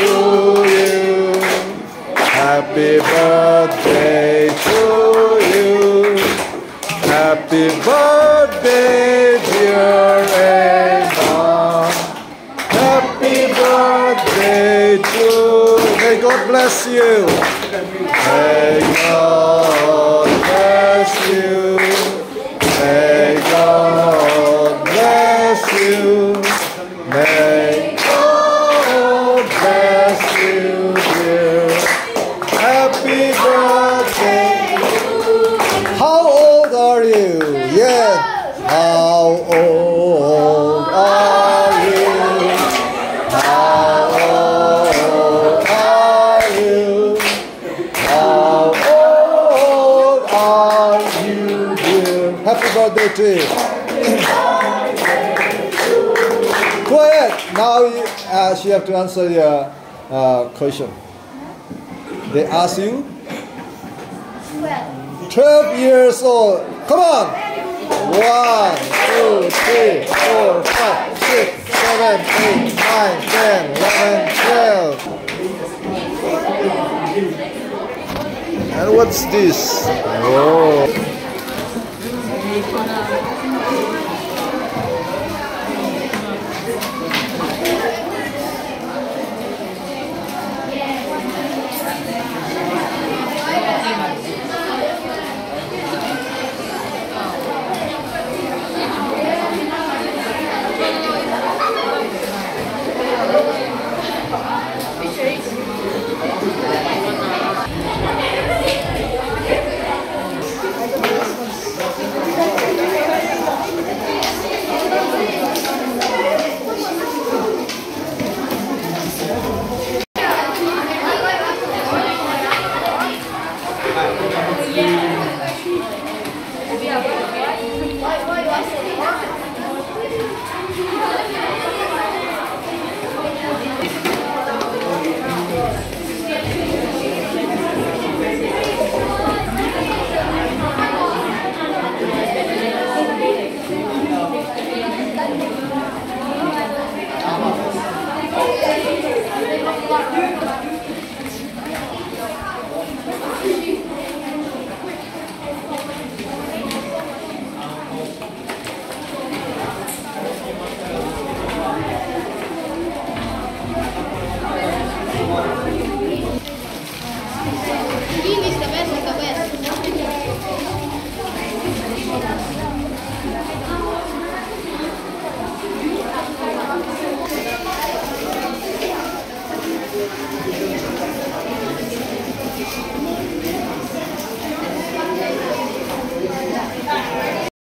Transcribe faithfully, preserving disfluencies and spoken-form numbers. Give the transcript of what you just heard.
you. Happy birthday to you. Happy birthday, dear Emma. Happy birthday to you. May God bless you. May God bless you. May God bless you. May God bless you, dear. Happy birthday. How old are you? Yeah. How old are you? How old are you? How old are you, dear? Happy birthday to you. Go ahead. Now you, uh, she have to answer your uh, question. They ask you. twelve years old. Come on. one, two, three, four, five, six, seven, eight, nine, ten, eleven, twelve. And what's this? Oh.